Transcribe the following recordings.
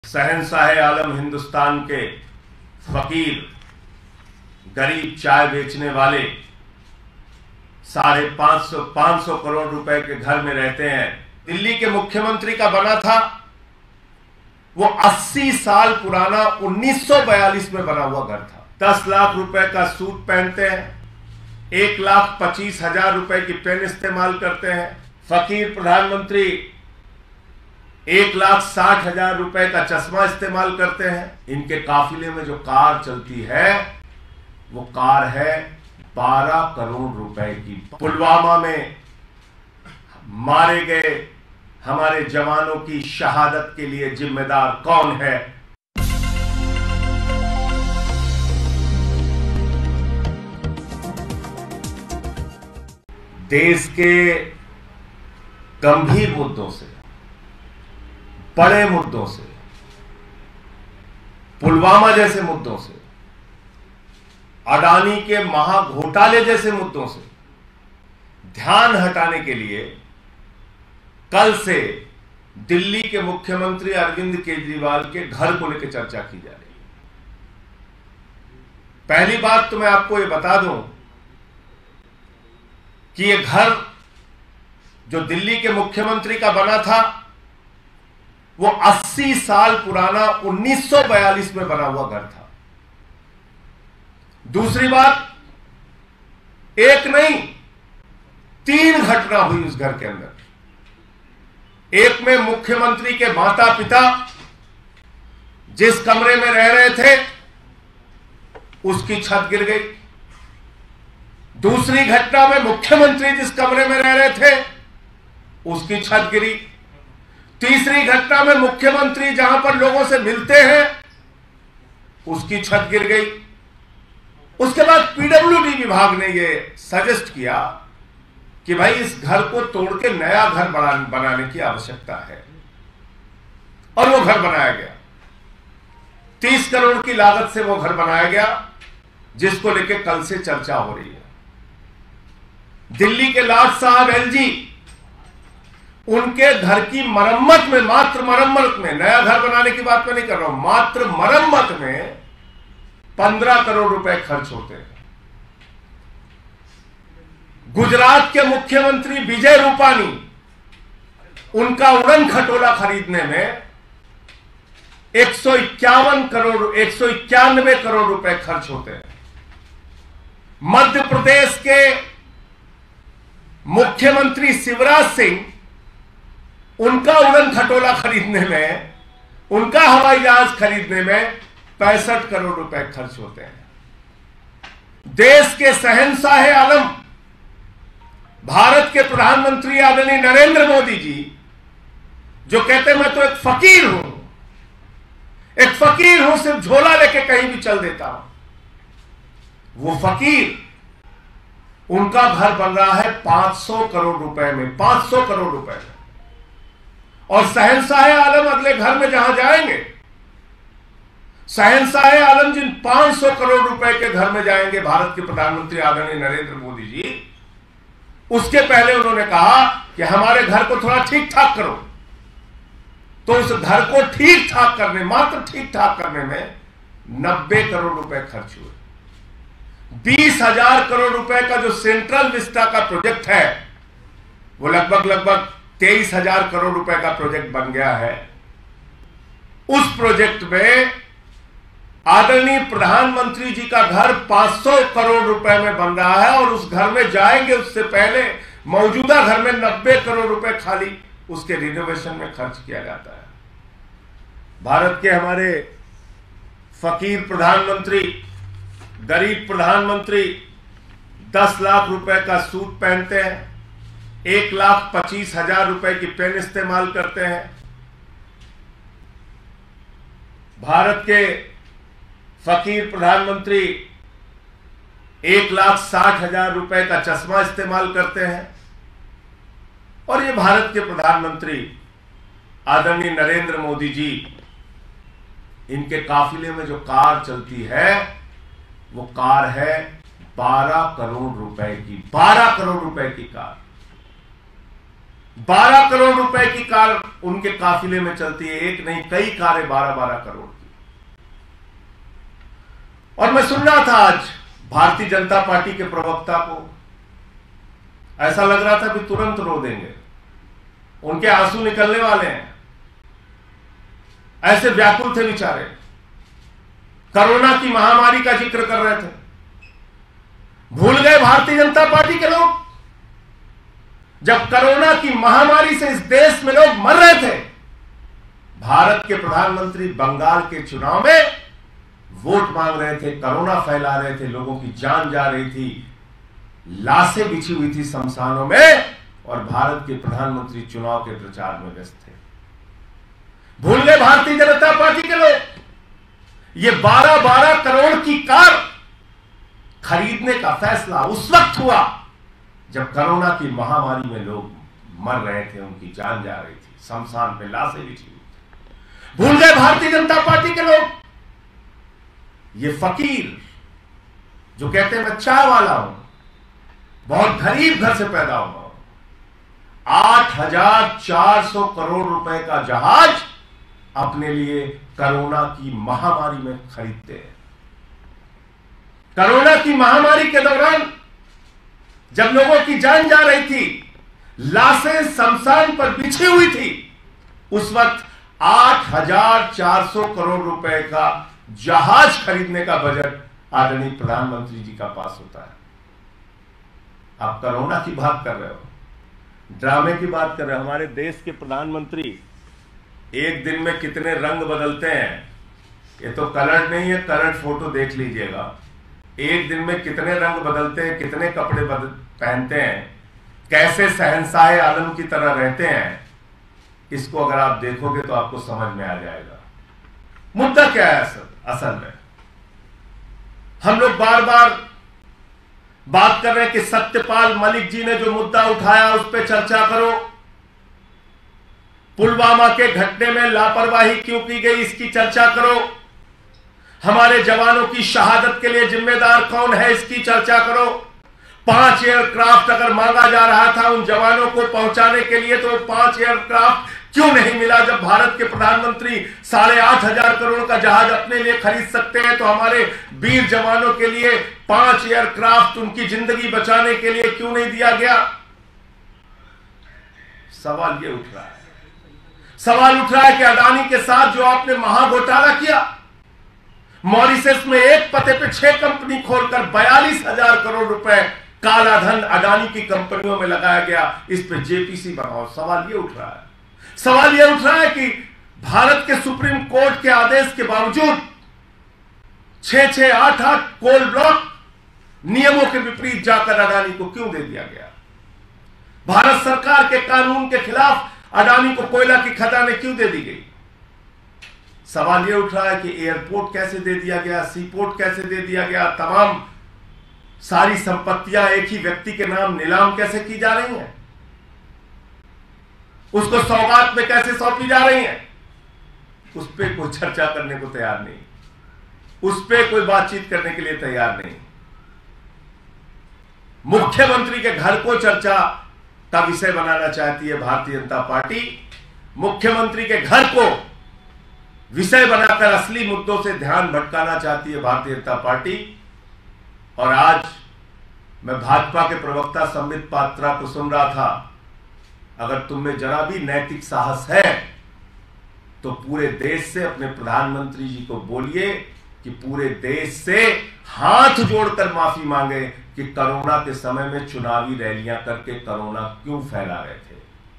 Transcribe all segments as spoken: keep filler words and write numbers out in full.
शहंशाह आलम हिंदुस्तान के फकीर, गरीब चाय बेचने वाले साढ़े पांच सौ पांच सौ करोड़ रुपए के घर में रहते हैं। दिल्ली के मुख्यमंत्री का बना था वो अस्सी साल पुराना उन्नीस सौ बयालीस में बना हुआ घर था। दस लाख रुपए का सूट पहनते हैं, एक लाख पच्चीस हजार रुपए की पेन इस्तेमाल करते हैं। फकीर प्रधानमंत्री एक लाख साठ हजार रुपए का चश्मा इस्तेमाल करते हैं। इनके काफिले में जो कार चलती है वो कार है बारह करोड़ रुपए की। पुलवामा में मारे गए हमारे जवानों की शहादत के लिए जिम्मेदार कौन है? देश के गंभीर मुद्दों से, बड़े मुद्दों से, पुलवामा जैसे मुद्दों से, अडानी के महाघोटाले जैसे मुद्दों से ध्यान हटाने के लिए कल से दिल्ली के मुख्यमंत्री अरविंद केजरीवाल के घर को लेकर चर्चा की जा रही है। पहली बात तो मैं आपको यह बता दूं कि यह घर जो दिल्ली के मुख्यमंत्री का बना था वो अस्सी साल पुराना उन्नीस सौ बयालीस में बना हुआ घर था। दूसरी बात, एक नहीं तीन घटना हुई उस घर के अंदर। एक में मुख्यमंत्री के माता पिता जिस कमरे में रह रहे थे उसकी छत गिर गई। दूसरी घटना में मुख्यमंत्री जिस कमरे में रह रहे थे उसकी छत गिरी। तीसरी घटना में मुख्यमंत्री जहां पर लोगों से मिलते हैं उसकी छत गिर गई। उसके बाद पीडब्ल्यूडी विभाग ने यह सजेस्ट किया कि भाई इस घर को तोड़ के नया घर बना, बनाने की आवश्यकता है, और वो घर बनाया गया। तीस करोड़ की लागत से वो घर बनाया गया जिसको लेकर कल से चर्चा हो रही है। दिल्ली के लाट साहब एलजी, उनके घर की मरम्मत में, मात्र मरम्मत में, नया घर बनाने की बात मैं नहीं कर रहा हूं, मात्र मरम्मत में पंद्रह करोड़ रुपए खर्च होते हैं। गुजरात के मुख्यमंत्री विजय रूपानी, उनका उड़न खटोला खरीदने में एक सौ इक्यावन करोड़ एक सौ इक्यानवे करोड़ रुपए खर्च होते हैं। मध्य प्रदेश के मुख्यमंत्री शिवराज सिंह, उनका उड़न खटोला खरीदने में, उनका हवाई जहाज खरीदने में पैंसठ करोड़ रुपए खर्च होते हैं। देश के शहंशाह आलम, भारत के प्रधानमंत्री आदरणीय नरेंद्र मोदी जी, जो कहते हैं मैं तो एक फकीर हूं, एक फकीर हूं, सिर्फ झोला लेके कहीं भी चल देता हूं, वो फकीर, उनका घर बन रहा है पांच सौ करोड़ रुपए में, पांच सौ करोड़ रुपए में। और शहंशाह आलम अगले घर में जहां जाएंगे, शहंशाह आलम जिन पांच सौ करोड़ रुपए के घर में जाएंगे भारत के प्रधानमंत्री आदरणीय नरेंद्र मोदी जी, उसके पहले उन्होंने कहा कि हमारे घर को थोड़ा ठीक ठाक करो। तो उस घर को ठीक ठाक करने, मात्र ठीक ठाक करने में नब्बे करोड़ रुपए खर्च हुए। बीस हजार करोड़ रुपए का जो सेंट्रल विस्टा का प्रोजेक्ट है वो लगभग लगभग तेईस हजार करोड़ रुपए का प्रोजेक्ट बन गया है। उस प्रोजेक्ट में आदरणीय प्रधानमंत्री जी का घर पांच सौ करोड़ रुपए में बन रहा है, और उस घर में जाएंगे उससे पहले मौजूदा घर में नब्बे करोड़ रुपए खाली उसके रिनोवेशन में खर्च किया जाता है। भारत के हमारे फकीर प्रधानमंत्री, गरीब प्रधानमंत्री दस लाख रुपए का सूट पहनते हैं, एक लाख पच्चीस हजार रुपए की पेन इस्तेमाल करते हैं। भारत के फकीर प्रधानमंत्री एक लाख साठ हजार रुपए का चश्मा इस्तेमाल करते हैं, और ये भारत के प्रधानमंत्री आदरणीय नरेंद्र मोदी जी, इनके काफिले में जो कार चलती है वो कार है बारह करोड़ रुपए की, बारह करोड़ रुपए की कार। बारह करोड़ रुपए की कार उनके काफिले में चलती है, एक नहीं कई कारें बारह बारह करोड़ की। और मैं सुन रहा था आज भारतीय जनता पार्टी के प्रवक्ता को, ऐसा लग रहा था कि तुरंत रो देंगे, उनके आंसू निकलने वाले हैं, ऐसे व्याकुल थे बेचारे। कोरोना की महामारी का जिक्र कर रहे थे। भूल गए भारतीय जनता पार्टी के लोग, जब कोरोना की महामारी से इस देश में लोग मर रहे थे, भारत के प्रधानमंत्री बंगाल के चुनाव में वोट मांग रहे थे, कोरोना फैला रहे थे, लोगों की जान जा रही थी, लाशें बिछी हुई थी शमशानों में, और भारत के प्रधानमंत्री चुनाव के प्रचार में व्यस्त थे। भूल गए भारतीय जनता पार्टी के लोग। ये बारह बारह करोड़ की कार खरीदने का फैसला उस वक्त हुआ जब कोरोना की महामारी में लोग मर रहे थे, उनकी जान जा रही थी, शमशान पे लाशें बिछी हुई थी। भूल गए भारतीय जनता पार्टी के लोग। ये फकीर जो कहते हैं मैं चाय वाला हूं, बहुत गरीब घर से पैदा हुआ हूं, आठ हजार चार सौ करोड़ रुपए का जहाज अपने लिए कोरोना की महामारी में खरीदते हैं। कोरोना की महामारी के दौरान जब लोगों की जान जा रही थी, लाशें शमशान पर बिछी हुई थी, उस वक्त आठ हजार चार सौ करोड़ रुपए का जहाज खरीदने का बजट आदरणीय प्रधानमंत्री जी का पास होता है। आप कोरोना की बात कर रहे हो, ड्रामे की बात कर रहे हो। हमारे देश के प्रधानमंत्री एक दिन में कितने रंग बदलते हैं, ये तो कलर नहीं है, कलर फोटो देख लीजिएगा। एक दिन में कितने रंग बदलते हैं, कितने कपड़े बदल पहनते हैं, कैसे शहंशाह आलम की तरह रहते हैं, इसको अगर आप देखोगे तो आपको समझ में आ जाएगा। मुद्दा क्या है असल असल में? हम लोग बार बार बात कर रहे हैं कि सत्यपाल मलिक जी ने जो मुद्दा उठाया उस पर चर्चा करो, पुलवामा के घटने में लापरवाही क्यों की गई इसकी चर्चा करो, हमारे जवानों की शहादत के लिए जिम्मेदार कौन है इसकी चर्चा करो। पांच एयरक्राफ्ट अगर मांगा जा रहा था उन जवानों को पहुंचाने के लिए, तो पांच एयरक्राफ्ट क्यों नहीं मिला? जब भारत के प्रधानमंत्री साढ़े आठ हजार करोड़ का जहाज अपने लिए खरीद सकते हैं, तो हमारे वीर जवानों के लिए पांच एयरक्राफ्ट उनकी जिंदगी बचाने के लिए क्यों नहीं दिया गया? सवाल ये उठ रहा है। सवाल उठ रहा है कि अडानी के साथ जो आपने महाघोटाला किया, मॉरिशस में एक पते पे छह कंपनी खोलकर बयालीस हजार करोड़ रुपए काला धन अडानी की कंपनियों में लगाया गया, इस पे जेपीसी बनाओ। सवाल ये उठ रहा है सवाल ये उठ रहा है कि भारत के सुप्रीम कोर्ट के आदेश के बावजूद छह छह आठ आठ कोल ब्लॉक नियमों के विपरीत जाकर अडानी को क्यों दे दिया गया? भारत सरकार के कानून के खिलाफ अडानी को कोयला की खदानें क्यों दे दी गई? सवाल यह उठ रहा है कि एयरपोर्ट कैसे दे दिया गया, सीपोर्ट कैसे दे दिया गया, तमाम सारी संपत्तियां एक ही व्यक्ति के नाम नीलाम कैसे की जा रही हैं, उसको सौगात में कैसे सौंपी जा रही हैं, उस पर कोई चर्चा करने को तैयार नहीं, उस पर कोई बातचीत करने के लिए तैयार नहीं। मुख्यमंत्री के घर को चर्चा का विषय बनाना चाहती है भारतीय जनता पार्टी। मुख्यमंत्री के घर को विषय बनाकर असली मुद्दों से ध्यान भटकाना चाहती है भारतीय जनता पार्टी। और आज मैं भाजपा के प्रवक्ता संबित पात्रा को सुन रहा था, अगर तुम में जरा भी नैतिक साहस है तो पूरे देश से अपने प्रधानमंत्री जी को बोलिए कि पूरे देश से हाथ जोड़कर माफी मांगे कि कोरोना के समय में चुनावी रैलियां करके कोरोना क्यों फैला रहे थे।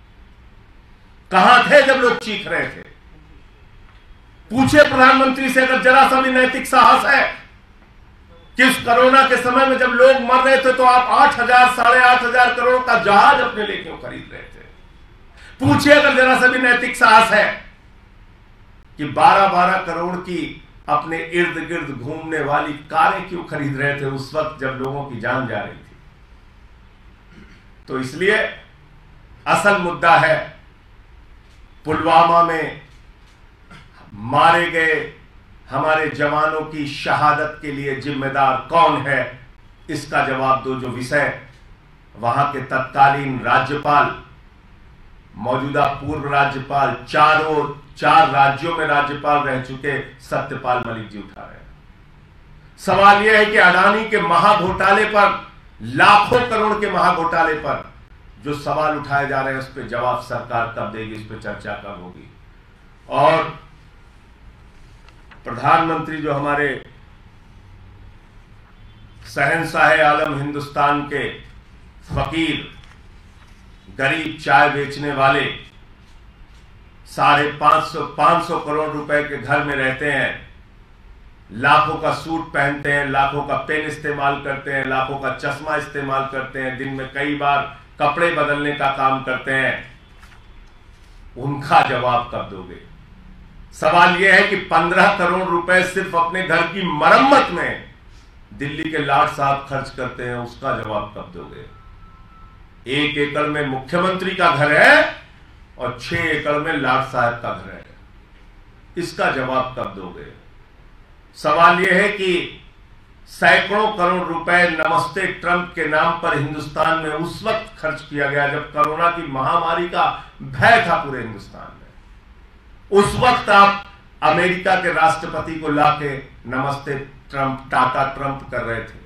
कहां थे जब लोग चीख रहे थे? पूछे प्रधानमंत्री से अगर जरा सा भी नैतिक साहस है कि उस कोरोना के समय में जब लोग मर रहे थे तो आप आठ हजार साढ़े आठ हजार करोड़ का जहाज अपने लिए क्यों खरीद रहे थे? पूछिए अगर जरा सा भी नैतिक साहस है कि बारह बारह करोड़ की अपने इर्द गिर्द घूमने वाली कारें क्यों खरीद रहे थे उस वक्त जब लोगों की जान जा रही थी। तो इसलिए असल मुद्दा है पुलवामा में मारे गए हमारे जवानों की शहादत के लिए जिम्मेदार कौन है, इसका जवाब दो। जो विषय वहां के तत्कालीन राज्यपाल मौजूदा पूर्व राज्यपाल, चारों चार राज्यों में राज्यपाल रह चुके सत्यपाल मलिक जी उठा रहे हैं। सवाल यह है कि अडानी के महाघोटाले पर, लाखों करोड़ के महाघोटाले पर जो सवाल उठाए जा रहे हैं, उस पर जवाब सरकार कब देगी, इस पर चर्चा कब होगी। और प्रधानमंत्री जो हमारे शहंशाह आलम हिंदुस्तान के फकीर, गरीब चाय बेचने वाले, साढ़े पांच सौ पांच सौ करोड़ रुपए के घर में रहते हैं, लाखों का सूट पहनते हैं, लाखों का पेन इस्तेमाल करते हैं, लाखों का चश्मा इस्तेमाल करते हैं, दिन में कई बार कपड़े बदलने का काम करते हैं, उनका जवाब कब दोगे? सवाल यह है कि पंद्रह करोड़ रुपए सिर्फ अपने घर की मरम्मत में दिल्ली के लाट साहब खर्च करते हैं, उसका जवाब कब दोगे? एक एकड़ में मुख्यमंत्री का घर है और छह एकड़ में लाट साहब का घर है, इसका जवाब कब दोगे? सवाल यह है कि सैकड़ों करोड़ रुपए नमस्ते ट्रंप के नाम पर हिंदुस्तान में उस वक्त खर्च किया गया जब कोरोना की महामारी का भय था पूरे हिंदुस्तान में। उस वक्त आप अमेरिका के राष्ट्रपति को लाके नमस्ते ट्रंप, टाटा ट्रंप कर रहे थे।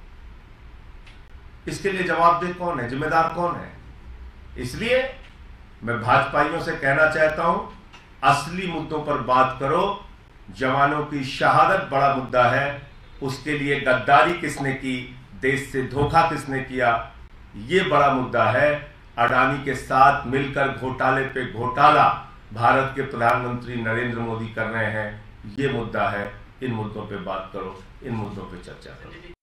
इसके लिए जवाबदेह कौन है, जिम्मेदार कौन है? इसलिए मैं भाजपाइयों से कहना चाहता हूं, असली मुद्दों पर बात करो। जवानों की शहादत बड़ा मुद्दा है, उसके लिए गद्दारी किसने की, देश से धोखा किसने किया, यह बड़ा मुद्दा है। अडानी के साथ मिलकर घोटाले पे घोटाला भारत के प्रधानमंत्री नरेंद्र मोदी कर रहे हैं, यह मुद्दा है। इन मुद्दों पे बात करो, इन मुद्दों पे चर्चा करो।